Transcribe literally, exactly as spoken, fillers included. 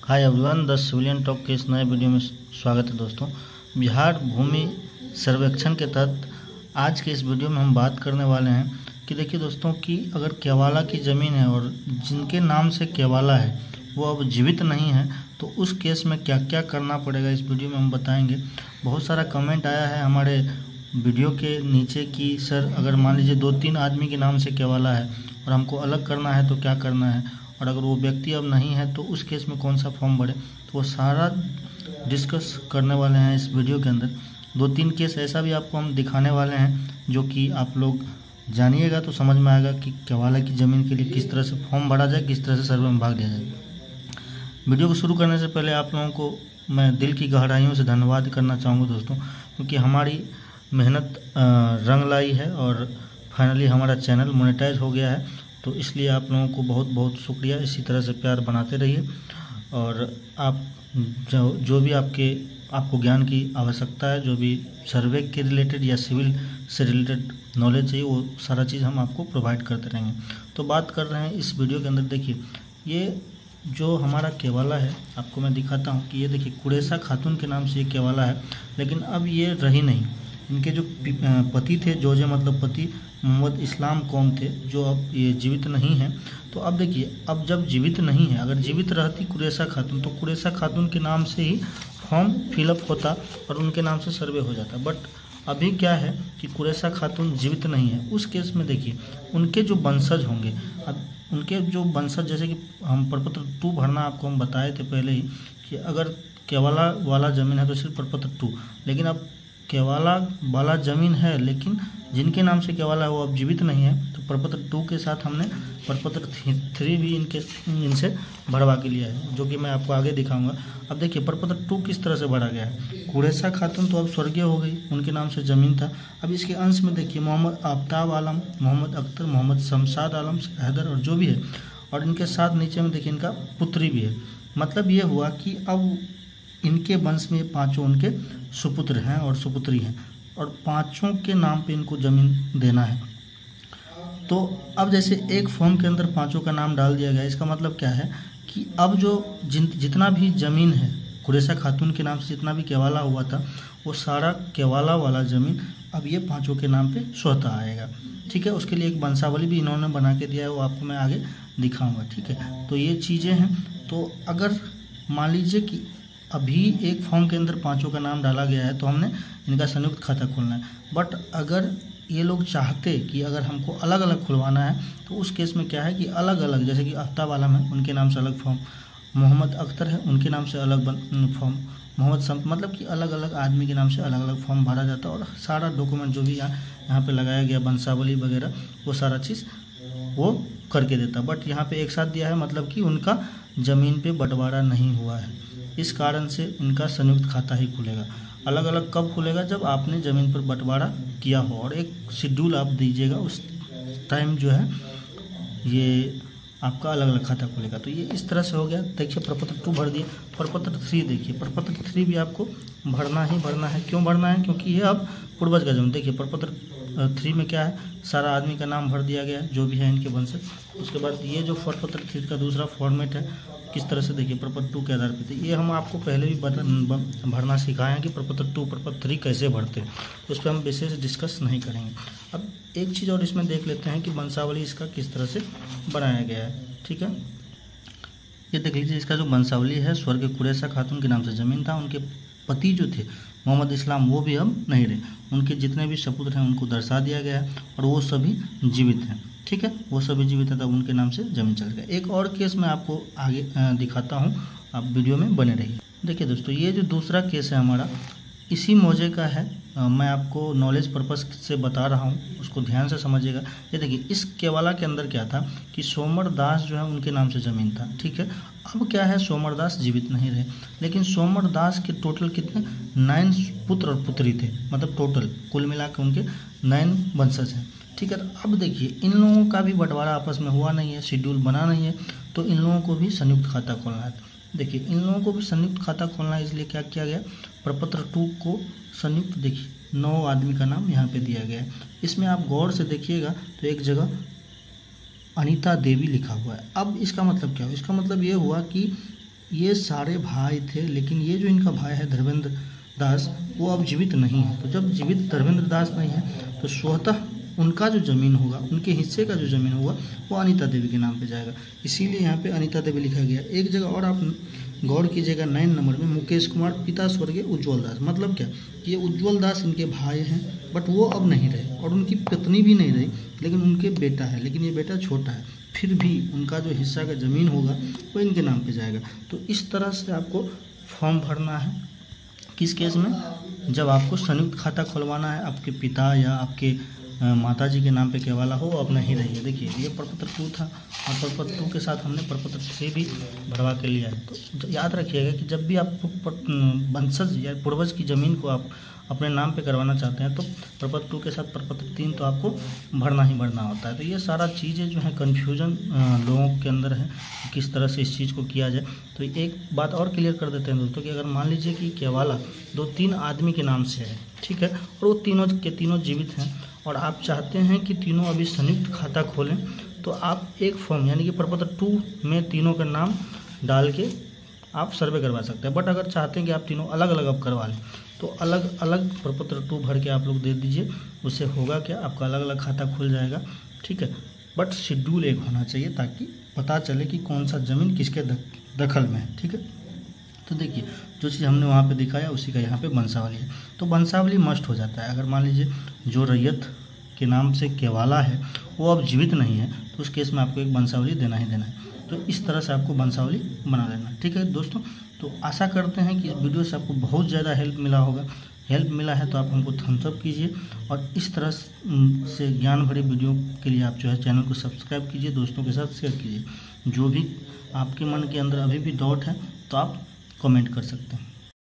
Hi everyone, the civilian talk के इस नए वीडियो में स्वागत है। दोस्तों, बिहार भूमि सर्वेक्षण के तहत आज के इस वीडियो में हम बात करने वाले हैं कि देखिए दोस्तों कि अगर केवाला की ज़मीन है और जिनके नाम से केवाला है वो अब जीवित नहीं है तो उस केस में क्या क्या करना पड़ेगा, इस वीडियो में हम बताएंगे। बहुत सारा कमेंट आया है हमारे वीडियो के नीचे कि सर अगर मान लीजिए दो तीन आदमी के नाम से केवाला है और हमको अलग करना है तो क्या करना है, और अगर वो व्यक्ति अब नहीं है तो उस केस में कौन सा फॉर्म भरे, तो वो सारा डिस्कस करने वाले हैं इस वीडियो के अंदर। दो तीन केस ऐसा भी आपको हम दिखाने वाले हैं जो कि आप लोग जानिएगा तो समझ में आएगा कि केवाला की ज़मीन के लिए किस तरह से फॉर्म भरा जाए, किस तरह से सर्वे में भाग लिया जाए। वीडियो को शुरू करने से पहले आप लोगों को मैं दिल की गहराइयों से धन्यवाद करना चाहूँगा दोस्तों, क्योंकि हमारी मेहनत रंग लाई है और फाइनली हमारा चैनल मोनेटाइज हो गया है। तो इसलिए आप लोगों को बहुत बहुत शुक्रिया। इसी तरह से प्यार बनाते रहिए और आप जो जो भी आपके आपको ज्ञान की आवश्यकता है, जो भी सर्वे के रिलेटेड या सिविल से रिलेटेड नॉलेज चाहिए, वो सारा चीज़ हम आपको प्रोवाइड करते रहेंगे। तो बात कर रहे हैं इस वीडियो के अंदर। देखिए ये जो हमारा केवाला है आपको मैं दिखाता हूँ कि ये देखिए कुरैसा खातून के नाम से ये केवाला है, लेकिन अब ये रही नहीं। इनके जो पति थे, जोजे मतलब पति मोहम्मद इस्लाम कौम थे, जो अब ये जीवित नहीं है। तो अब देखिए, अब जब जीवित नहीं है, अगर जीवित रहती कुरैसा खातून तो कुरैसा खातून के नाम से ही फॉर्म फिलअप होता और उनके नाम से सर्वे हो जाता। बट अभी क्या है कि कुरैसा खातून जीवित नहीं है। उस केस में देखिए उनके जो वंशज होंगे, अब उनके जो वंशज, जैसे कि हम प्रपत्र टू भरना आपको हम बताए थे पहले ही कि अगर केवाला वाला ज़मीन है तो सिर्फ प्रपत्र टू, लेकिन अब केवाला वाला ज़मीन है लेकिन जिनके नाम से केवाला है वो अब जीवित नहीं है, तो प्रपत्र टू के साथ हमने प्रपत्र थ्री भी इनके इनसे भरवा के लिया है, जो कि मैं आपको आगे दिखाऊंगा। अब देखिए प्रपत्र टू किस तरह से भरा गया है। कुरैसा खातून तो अब स्वर्गीय हो गई, उनके नाम से ज़मीन था। अब इसके अंश में देखिए मोहम्मद आफ्ताब आलम, मोहम्मद अख्तर, मोहम्मद शमशाद आलम, हैदर और जो भी है, और इनके साथ नीचे में देखिए इनका पुत्री भी है। मतलब ये हुआ कि अब इनके वंश में पाँचों उनके सुपुत्र हैं और सुपुत्री हैं, और पांचों के नाम पे इनको ज़मीन देना है। तो अब जैसे एक फॉर्म के अंदर पांचों का नाम डाल दिया गया, इसका मतलब क्या है कि अब जो जिन जितना भी ज़मीन है कुरैसा खातून के नाम से, जितना भी केवाला हुआ था, वो सारा केवाला वाला ज़मीन अब ये पांचों के नाम पे स्वतः आएगा। ठीक है, उसके लिए एक वंशावली भी इन्होंने बना के दिया है, वो आपको मैं आगे दिखाऊँगा। ठीक है, तो ये चीज़ें हैं। तो अगर मान लीजिए कि अभी एक फॉर्म के अंदर पांचों का नाम डाला गया है तो हमने इनका संयुक्त खाता खोलना है। बट अगर ये लोग चाहते कि अगर हमको अलग अलग खुलवाना है तो उस केस में क्या है कि अलग अलग, जैसे कि आफ्ताब आलम है उनके नाम से अलग फॉर्म, मोहम्मद अख्तर है उनके नाम से अलग फॉर्म, मोहम्मद सम मतलब कि अलग अलग आदमी के नाम से अलग अलग फॉर्म भरा जाता है और सारा डॉक्यूमेंट जो भी यहाँ यहाँ पर लगाया गया, वंशावली वगैरह, वो सारा चीज़ वो करके देता। बट यहाँ पर एक साथ दिया है, मतलब कि उनका ज़मीन पर बंटवारा नहीं हुआ है। इस कारण से इनका संयुक्त खाता ही खुलेगा। अलग अलग कब खुलेगा? जब आपने ज़मीन पर बंटवारा किया हो, और एक शेड्यूल आप दीजिएगा, उस टाइम जो है ये आपका अलग अलग खाता खुलेगा। तो ये इस तरह से हो गया। देखिए प्रपत्र टू भर दिए। प्रपत्र थ्री देखिए, प्रपत्र थ्री भी आपको भरना ही भरना है। क्यों भरना है? क्योंकि ये अब पूर्वज का जमीन। देखिए प्रपत्र थ्री में क्या है, सारा आदमी का नाम भर दिया गया है जो भी है इनके वंशज। उसके बाद ये जो प्रपत्र थ्री का दूसरा फॉर्मेट है, किस तरह से देखिए प्रपत्र टू के आधार पर थे, ये हम आपको पहले भी भरना सिखाए हैं कि प्रपत्र टू प्रपत्र थ्री कैसे भरते हैं, उस पर हम विशेष डिस्कस नहीं करेंगे। अब एक चीज़ और इसमें देख लेते हैं कि वंशावली इसका किस तरह से बनाया गया है। ठीक है, ये देख लीजिए, इसका जो वंशावली है, स्वर्गीय कुरैसा खातून के नाम से ज़मीन था, उनके पति जो थे मोहम्मद इस्लाम वो भी अब नहीं रहे, उनके जितने भी सपुत्र हैं उनको दर्शा दिया गया है और वो सभी जीवित हैं। ठीक है, वो सभी जीवित है, तब उनके नाम से जमीन चल गया। एक और केस मैं आपको आगे दिखाता हूँ, आप वीडियो में बने रहिए। देखिए दोस्तों, ये जो दूसरा केस है हमारा, इसी मौजे का है। आ, मैं आपको नॉलेज पर्पस से बता रहा हूँ, उसको ध्यान से समझिएगा। ये देखिए, इस केवाला के अंदर क्या था कि सोमर दास जो है उनके नाम से ज़मीन था। ठीक है, अब क्या है, सोमर दास जीवित नहीं रहे, लेकिन सोमर दास के टोटल कितने नाइन पुत्र और पुत्री थे, मतलब टोटल कुल मिला के उनके नाइन वंशज हैं। ठीक है, तो अब देखिए इन लोगों का भी बंटवारा आपस में हुआ नहीं है, शेड्यूल बना नहीं है, तो इन लोगों को भी संयुक्त खाता खोलना है। देखिए इन लोगों को भी संयुक्त खाता खोलना है, इसलिए क्या किया गया, प्रपत्र टू को संयुक्त, देखिए नौ आदमी का नाम यहाँ पे दिया गया है। इसमें आप गौर से देखिएगा तो एक जगह अनीता देवी लिखा हुआ है। अब इसका मतलब क्या हुआ? इसका मतलब ये हुआ कि ये सारे भाई थे, लेकिन ये जो इनका भाई है धर्मेंद्र दास वो अब जीवित नहीं है। तो जब जीवित धर्मेंद्र दास नहीं है तो स्वतः उनका जो ज़मीन होगा, उनके हिस्से का जो ज़मीन होगा वो अनीता देवी के नाम पे जाएगा। इसीलिए यहाँ पे अनीता देवी लिखा गया। एक जगह और आप गौर कीजिएगा, नाइन नंबर में मुकेश कुमार पिता स्वर्गीय उज्ज्वल दास, मतलब क्या, ये उज्ज्वल दास इनके भाई हैं बट वो अब नहीं रहे और उनकी पत्नी भी नहीं रही, लेकिन उनके बेटा है, लेकिन ये बेटा छोटा है, फिर भी उनका जो हिस्सा का ज़मीन होगा वो इनके नाम पे जाएगा। तो इस तरह से आपको फॉर्म भरना है। किस केस में? जब आपको संयुक्त खाता खुलवाना है, आपके पिता या आपके माता जी के नाम पे केवाला हो, अब नहीं रही है। देखिए ये प्रपत्र टू था और प्रपत्र टू के साथ हमने प्रपत्र थ्री भी भरवा के लिया है। तो याद रखिएगा कि जब भी आपको वंशज या पूर्वज की ज़मीन को आप अपने नाम पे करवाना चाहते हैं तो प्रपत्र टू के साथ प्रपत्र तीन तो आपको भरना ही भरना होता है। तो ये सारा चीज़ें जो है कन्फ्यूजन लोगों के अंदर है, किस तरह से इस चीज़ को किया जाए। तो एक बात और क्लियर कर देते हैं दोस्तों कि अगर मान लीजिए कि केवाला दो तीन आदमी के नाम से है, ठीक है, और वो तीनों के तीनों जीवित हैं और आप चाहते हैं कि तीनों अभी संयुक्त खाता खोलें, तो आप एक फॉर्म यानी कि प्रपत्र टू में तीनों का नाम डाल के आप सर्वे करवा सकते हैं। बट अगर चाहते हैं कि आप तीनों अलग अलग अब करवा लें तो अलग अलग प्रपत्र टू भर के आप लोग दे दीजिए। उससे होगा क्या, आपका अलग अलग खाता खुल जाएगा, ठीक है। बट शेड्यूल एक होना चाहिए ताकि पता चले कि कौन सा ज़मीन किसके दखल में है, ठीक है। तो देखिए जो चीज़ हमने वहाँ पे दिखाया उसी का यहाँ पे वंशावली है। तो वंशावली मस्ट हो जाता है। अगर मान लीजिए जो रैयत के नाम से केवाला है वो अब जीवित नहीं है तो उस केस में आपको एक वंशावली देना ही देना है। तो इस तरह से आपको वंशावली बना लेना, ठीक है दोस्तों। तो आशा करते हैं कि इस वीडियो से आपको बहुत ज़्यादा हेल्प मिला होगा। हेल्प मिला है तो आप हमको थम्स अप कीजिए और इस तरह से ज्ञान भरी वीडियो के लिए आप जो है चैनल को सब्सक्राइब कीजिए, दोस्तों के साथ शेयर कीजिए। जो भी आपके मन के अंदर अभी भी डाउट है तो आप कमेंट कर सकते हैं।